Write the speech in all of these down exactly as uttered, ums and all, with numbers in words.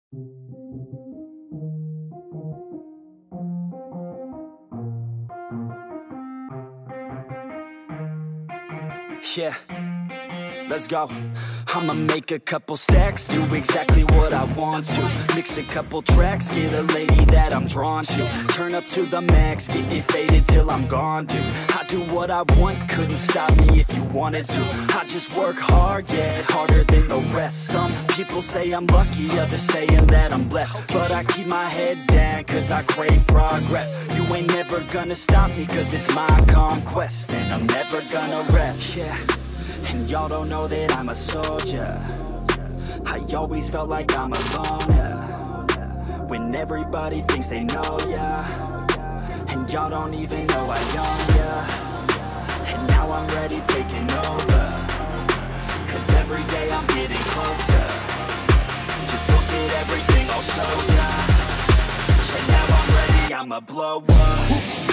Yeah, let's go. I'ma make a couple stacks, do exactly what I want to. Mix a couple tracks, get a lady that I'm drawn to. Turn up to the max, get me faded till I'm gone, dude. I do what I want, couldn't stop me if you wanted to. I just work hard, yeah, harder than the rest. Some people say I'm lucky, others saying that I'm blessed. But I keep my head down, cause I crave progress. You ain't never gonna stop me, cause it's my conquest. And I'm never gonna rest, yeah. And y'all don't know that I'm a soldier. I always felt like I'm alone, yeah. When everybody thinks they know ya, and y'all don't even know I own ya. And now I'm ready taking over, cause every day I'm getting closer. Just look at everything I'll show ya. And now I'm ready, I'ma blow up.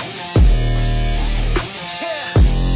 Yeah.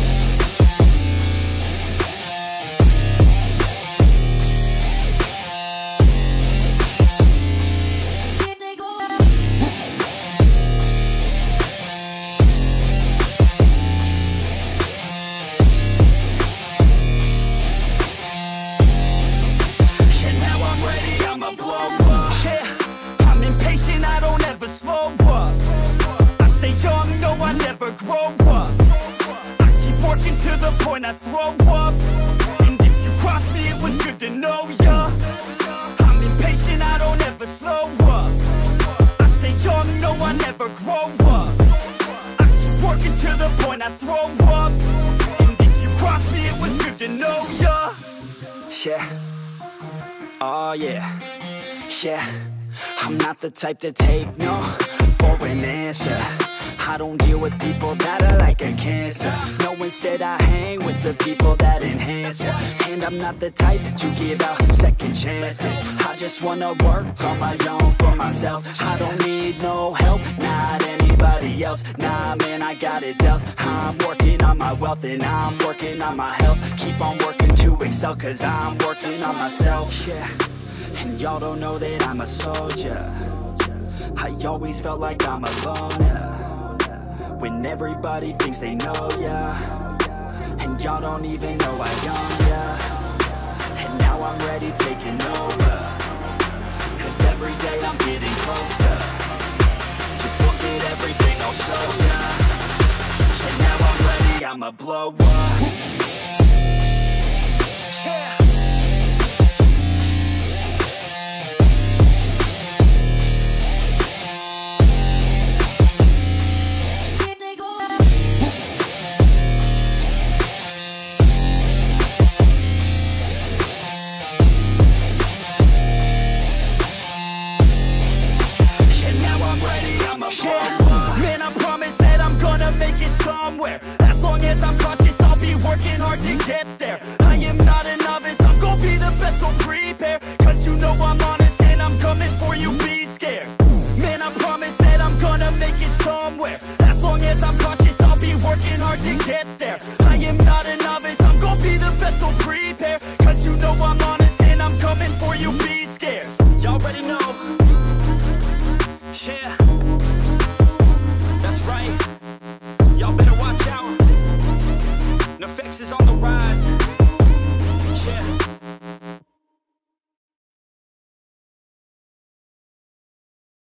Grow up, I keep working to the point I throw up. And if you cross me, it was good to know ya. I'm impatient, I don't ever slow up. I stay young, no, I never grow up. I keep working to the point I throw up. And if you cross me, it was good to know ya. Yeah, oh yeah, yeah. I'm not the type to take no for an answer. I don't deal with people that are like a cancer. No, instead I hang with the people that enhance ya. And I'm not the type to give out second chances. I just wanna work on my own for myself. I don't need no help, not anybody else. Nah, man, I got it dealt. I'm working on my wealth and I'm working on my health. Keep on working to excel, cause I'm working on myself. Yeah, and y'all don't know that I'm a soldier. I always felt like I'm alone, yeah. When everybody thinks they know ya, and y'all don't even know I own ya. And now I'm ready taking over, cause every day I'm getting closer. Just look at everything I'll show ya. And now I'm ready, I'ma blow up. Yeah. Man, I promise that I'm gonna make it somewhere. As long as I'm conscious, I'll be working hard to get there.